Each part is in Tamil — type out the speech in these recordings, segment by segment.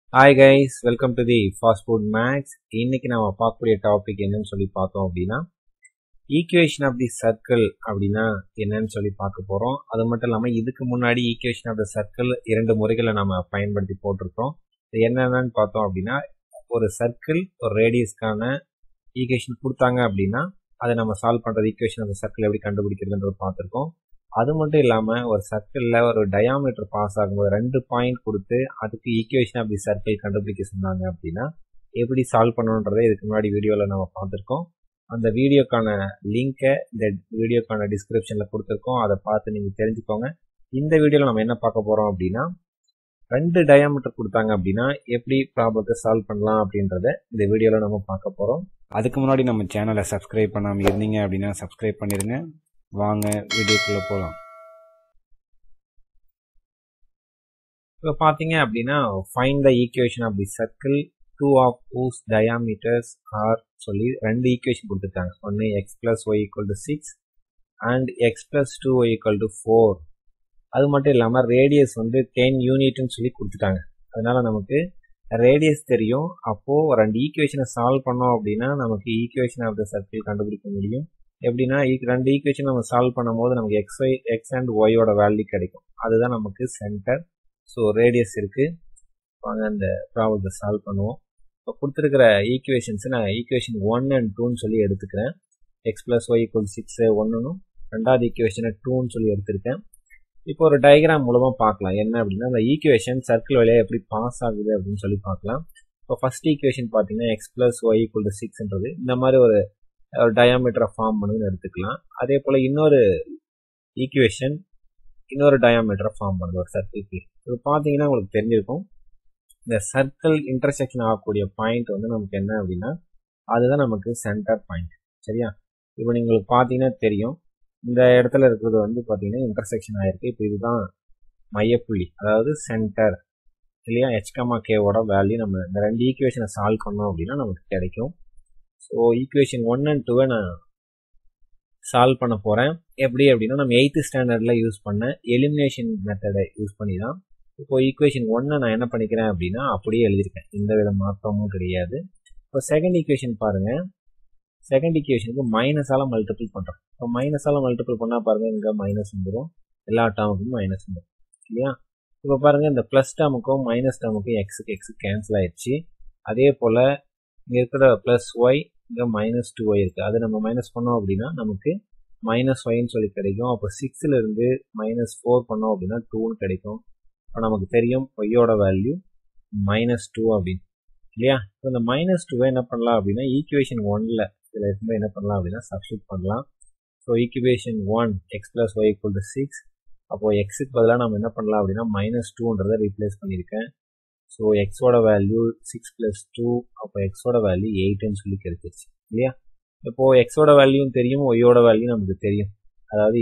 Hi guys, welcome to the Fast Food Max. இன்னைக்கு நாம பார்க்கக்கூடிய டாபிக் என்னன்னு சொல்லி பார்த்தோம் அப்படின்னா ஈக்குவேஷன் ஆஃப் தி சர்க்கிள் அப்படின்னா என்னன்னு சொல்லி பார்க்க போறோம். அது மட்டும் இல்லாமல் இதுக்கு முன்னாடி ஈக்குவேஷன் ஆஃப் தி சர்க்கிள் 2 முறைகளை நம்ம பயன்படுத்தி போட்டிருக்கோம். என்னென்னு பார்த்தோம் அப்படின்னா ஒரு சர்க்கிள் ஒரு ரேடியஸ்க்கான ஈக்குவேஷன் கொடுத்தாங்க அப்படின்னா அதை நம்ம சால்வ் பண்றது ஈக்குவேஷன் ஆஃப் தி சர்க்கிள் எப்படி கண்டுபிடிக்கிறதுன்றது பார்த்துருக்கோம். அது மட்டும் இல்லாமல் ஒரு சர்க்கிளில் ஒரு டயாமீட்டர் பாஸ் ஆகும்போது 2 பாயிண்ட் கொடுத்து அதுக்கு ஈக்குவேஷன் ஆஃப் தி சர்க்கிள் கண்டுபிடிக்க சொன்னாங்க அப்படின்னா எப்படி சால்வ் பண்ணணுன்றதை இதுக்கு முன்னாடி வீடியோவில் நம்ம பார்த்துருக்கோம். அந்த வீடியோக்கான லிங்கை இந்த வீடியோக்கான டிஸ்கிரிப்ஷனில் கொடுத்துருக்கோம். அதை பார்த்து நீங்கள் தெரிஞ்சுக்கோங்க. இந்த வீடியோவில் நம்ம என்ன பார்க்க போகிறோம் அப்படின்னா 2 டயாமீட்டர் கொடுத்தாங்க அப்படின்னா எப்படி ப்ராப்ளத்தை சால்வ் பண்ணலாம் அப்படின்றத இந்த வீடியோவில் நம்ம பார்க்க போகிறோம். அதுக்கு முன்னாடி நம்ம சேனலை சப்ஸ்கிரைப் பண்ணாமல் இருந்தீங்க அப்படின்னா சப்ஸ்கிரைப் பண்ணிடுங்க. வாங்க வீடியோக்குள்ளே போகலாம். இப்போ பார்த்தீங்க அப்படின்னா find the equation of the circle 2 of whose diameters are சொல்லி 2 ஈக்குவேஷன் கொடுத்துருக்காங்க. ஒன்று x plus y equal to 6 and x plus 2y equal to 4. அது மட்டும் இல்லாமல் ரேடியஸ் வந்து 10 யூனிட்னு சொல்லி கொடுத்துட்டாங்க. அதனால நமக்கு ரேடியஸ் தெரியும். அப்போது 2 ஈக்குவேஷனை சால்வ் பண்ணோம் அப்படின்னா நமக்கு ஈக்குவேஷன் ஆஃப் த சர்க்கிள் கண்டுபிடிக்க முடியும். எப்படின்னா 2 ஈக்குவேஷன் நம்ம சால்வ் பண்ணும்போது நமக்கு எக்ஸ் அண்ட் ஒய்யோட வேல்யூ கிடைக்கும். அதுதான் நமக்கு சென்டர். ஸோ ரேடியஸ் இருக்குது. வாங்க அந்த ப்ராப்ளத்தை சால்வ் பண்ணுவோம். இப்போ கொடுத்துருக்கிற ஈக்குவேஷன்ஸ் நான் ஈக்குவேஷன் 1 and 2ன்னு சொல்லி எடுத்துக்கிறேன். எக்ஸ் ப்ளஸ் ஒய் ஈக்குவல் 6 ஒன்றுனும் ரெண்டாவது ஈக்குவேஷனை 2ன்னு சொல்லி எடுத்திருக்கேன். இப்போ ஒரு டயக்ராம் மூலமாக பார்க்கலாம். என்ன அப்படின்னா அந்த ஈக்குவேஷன் சர்க்கிள் வழியாக எப்படி பாஸ் ஆகுது அப்படின்னு சொல்லி பார்க்கலாம். இப்போ ஃபர்ஸ்ட் ஈக்குவேஷன் பார்த்தீங்கன்னா x plus y equal to 6ன்றது இந்த மாதிரி ஒரு டயாமீட்டரை ஃபார்ம் பண்ணுன்னு எடுத்துக்கலாம். அதே போல் இன்னொரு ஈக்குவேஷன் இன்னொரு டயாமீட்டரை ஃபார்ம் பண்ணுது ஒரு சர்க்கிள்க்கு. இது பார்த்தீங்கன்னா உங்களுக்கு தெரிஞ்சிருக்கும். இந்த சர்க்கிள் இன்டர்செக்ஷன் ஆகக்கூடிய பாயிண்ட் வந்து நமக்கு என்ன அப்படின்னா அதுதான் நமக்கு சென்டர் பாயிண்ட். சரியா? இப்போ நீங்கள் பார்த்தீங்கன்னா தெரியும் இந்த இடத்துல இருக்கிறது வந்து பார்த்தீங்கன்னா இன்டர்செக்ஷன் ஆகிருக்கு. இப்போ இதுதான் மையப்புள்ளி, அதாவது சென்டர் இல்லையா? h,k-ஓட வேல்யூ நம்ம இந்த 2 ஈக்குவேஷனை சால்வ் பண்ணோம் அப்படின்னா நமக்கு கிடைக்கும். ஸோ ஈக்குவேஷன் 1 and 2 நான் சால்வ் பண்ண போகிறேன். எப்படி அப்படின்னா நம்ம 8th ஸ்டாண்டர்டில் யூஸ் பண்ண எலிமினேஷன் மெத்தடை யூஸ் பண்ணி தான். இப்போ ஈக்குவேஷன் 1 நான் என்ன பண்ணிக்கிறேன் அப்படின்னா அப்படியே எழுதியிருக்கேன். எந்த வித மாற்றமும் கிடையாது. இப்போ செகண்ட் ஈக்குவேஷன் பாருங்கள். செகண்ட் ஈக்குவேஷனுக்கு மைனஸால் மல்டிபிள் பண்ணுறோம். இப்போ மைனஸால் மல்டிபிள் பண்ணால் பாருங்கள் இங்கே மைனஸ் வந்துடும். எல்லா டேர்முக்கும் மைனஸ் வந்துடும் இல்லையா? இப்போ பாருங்கள் இந்த ப்ளஸ் டேர்முக்கும் மைனஸ் டேர்முக்கும் எக்ஸுக்கு கேன்சல் ஆயிடுச்சு. அதே போல் இங்கே இருக்கிற ப்ளஸ் ஒய் இங்கே மைனஸ் 2y இருக்குது. அதை நம்ம மைனஸ் பண்ணோம் அப்படின்னா நமக்கு மைனஸ் ஒய்ன்னு சொல்லி கிடைக்கும். அப்போ 6லேருந்து -4 பண்ணோம் அப்படின்னா 2ன்னு கிடைக்கும். இப்போ நமக்கு தெரியும் ஒய்யோட வேல்யூ -2 அப்படின்னு இல்லையா? இப்போ இந்த -2 என்ன பண்ணலாம் அப்படின்னா ஈக்குவேஷன் 1ல் இதில் இருக்கும்போது என்ன பண்ணலாம் அப்படின்னா சப்ஸ்டியூட் பண்ணலாம். So equation 1 x plus y equal to 6. அப்போது எக்ஸுக்கு பதிலாக நம்ம என்ன பண்ணலாம் அப்படின்னா -2ன்றதை ரீப்ளேஸ் பண்ணியிருக்கேன். ஸோ எக்ஸோட வேல்யூ 6 + 2. அப்போ எக்ஸோட வேல்யூ 8ன்னு சொல்லி கிடைச்சிருச்சு இல்லையா? இப்போது எக்ஸோட வேல்யூவும் தெரியும், ஒய்யோட வேல்யூ நமக்கு தெரியும். அதாவது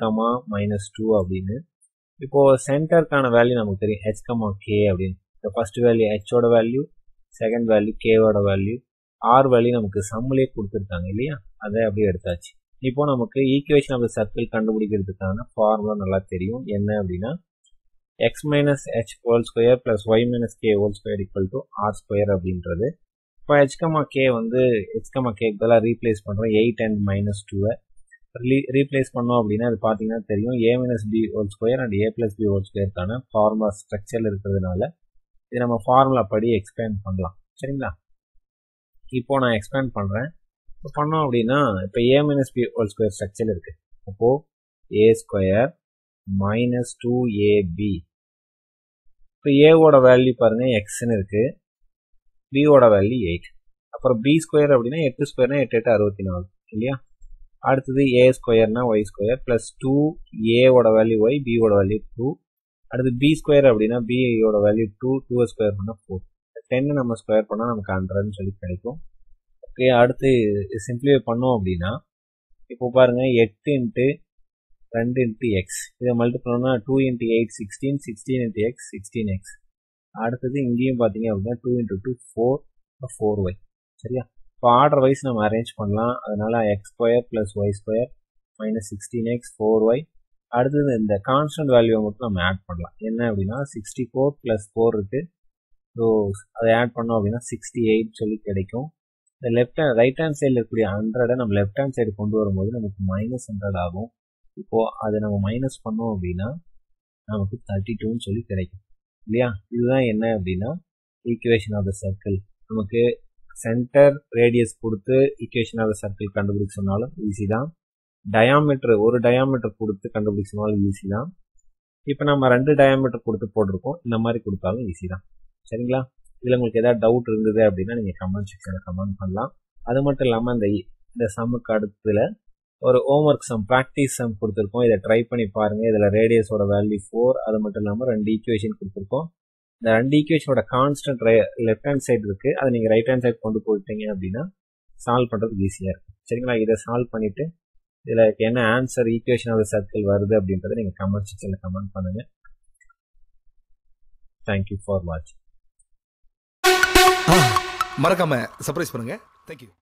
8, -2 அப்படின்னு. இப்போது சென்டருக்கான வேல்யூ நமக்கு தெரியும் h,k அப்படின்னு. இப்போ ஃபர்ஸ்ட் வேல்யூ ஹெச்சோட வேல்யூ, செகண்ட் வேல்யூ கேவோட வேல்யூ, ஆர் வேல்யூ நமக்கு சம்மிலே கொடுத்துருக்காங்க இல்லையா? அதை அப்படியே எடுத்தாச்சு. இப்போ நமக்கு ஈக்குவேஷன் ஆஃப் த சர்க்கிள் கண்டுபிடிக்கிறதுக்கான ஃபார்முலா நல்லா தெரியும். என்ன அப்படின்னா x minus h whole square plus y minus k whole square equal to r square அப்படின்றது. இப்போ h,k வந்து h,k பதிலாக ரீப்ளேஸ் பண்ணுறோம். 8 and -2 ரீப்ளேஸ் பண்ணோம் அப்படின்னா அது பார்த்தீங்கன்னா தெரியும் a minus b whole square and a plus b whole squareக்கான ஃபார்முலா ஸ்ட்ரக்சர் இருக்கிறதுனால இது நம்ம ஃபார்முலா படி எக்ஸ்பேண்ட் பண்ணலாம். சரிங்களா? இப்போ நான் எக்ஸ்பேண்ட் பண்ணுறேன். இப்போ பண்ணோம் அப்படின்னா இப்போ a minus b whole square structure இருக்குது. அப்போது a square minus 2ab. இப்போ ஏவோட வேல்யூ பாருங்கள் எக்ஸ்ன்னு இருக்குது, பியோட வேல்யூ 8. அப்புறம் பி ஸ்கொயர் அப்படின்னா 8 ஸ்கொயர்னா 8 8 64 இல்லையா? அடுத்தது ஏ ஸ்கொயர்னா ஒய் ஸ்கொயர் ப்ளஸ் 2 ஏவோட வேல்யூ ஒய், பியோட வேல்யூ 2. அடுத்து பி ஸ்கொயர் அப்படின்னா பியோட வேல்யூ 2, 2 ஸ்கொயர் பண்ணால் 4. 10 நம்ம ஸ்கொயர் பண்ணால் நமக்கு 100ன்னு சொல்லி கிடைக்கும். ஓகே, அடுத்து சிம்பிளிஃபை பண்ணோம் அப்படின்னா இப்போ பாருங்கள் 8 × 2 × x இதை மல்டிபிள் பண்ணால் 2 × 8 16, 16 × x 16x. அடுத்தது இங்கேயும் பார்த்தீங்க அப்படின்னா 2 × 2 4, 4y. சரியா? இப்போ ஆர்டர் வைஸ் நம்ம அரேஞ்ச் பண்ணலாம். அதனால் x² + y² -16x 4y. அடுத்தது இந்த கான்ஸ்டன்ட் வேல்யூவை மட்டும் நம்ம ஆட் பண்ணலாம். என்ன அப்படின்னா 64 + 4 இருக்குது, ஸோ அதை ஆட் பண்ணோம் அப்படின்னா 68 சொல்லி கிடைக்கும். இந்த ரைட் ஹேண்ட் சைடில் இருக்கக்கூடிய 100 நம்ம லெஃப்ட் ஹேண்ட் சைடு கொண்டு வரும்போது நமக்கு -100 ஆகும். இப்போது அதை நம்ம மைனஸ் பண்ணோம் அப்படின்னா நமக்கு 32ன்னு சொல்லி கிடைக்கும் இல்லையா. இதுதான் என்ன அப்படின்னா ஈக்குவேஷன் ஆஃப் த சர்க்கிள். நமக்கு சென்டர் ரேடியஸ் கொடுத்து ஈக்குவேஷன் ஆஃப் த சர்க்கிள் கண்டுபிடிக்க சொன்னாலும் ஈஸி தான். ஒரு டயாமீட்டர் கொடுத்து கண்டுபிடிக்க சொன்னாலும் ஈஸி தான். இப்போ நம்ம 2 டயாமீட்டர் கொடுத்து போட்டிருக்கோம், இந்த மாதிரி கொடுத்தாலும் ஈஸி தான். சரிங்களா. இதில் உங்களுக்கு ஏதாவது டவுட் இருந்தது அப்படின்னா நீங்கள் கமெண்ட் செக்ஷனில் கமெண்ட் பண்ணலாம். அது மட்டும் இல்லாமல் இந்த சம்முக்கு அடுத்ததில் ஒரு ஹோம்ஒர்க் சம், ப்ராக்டிஸ் சம் கொடுத்துருக்கோம். இதை ட்ரை பண்ணி பாருங்கள். இதில் ரேடியஸோட வேல்யூ 4, அது மட்டும் இல்லாமல் 2 ஈக்குவேஷன் கொடுத்துருக்கோம். இந்த 2 ஈக்குவேஷனோட கான்ஸ்டன்ட் லெஃப்ட் ஹேண்ட் சைடு இருக்குது, அதை நீங்கள் ரைட் ஹேண்ட் சைடு கொண்டு போயிட்டீங்க அப்படின்னா சால்வ் பண்ணுறதுக்கு ஈஸியாக இருக்கும். சரிங்களா. இதை சால்வ் பண்ணிவிட்டு இதில் என்ன answer equation of the circle வருது அப்படின்றத நீங்கள் கமெண்ட் செக்ஷனில் கமெண்ட் பண்ணுங்கள். தேங்க்யூ ஃபார் வாட்சிங். மறக்காம சர்ப்ரைஸ் பண்ணுங்க. தேங்க்யூ.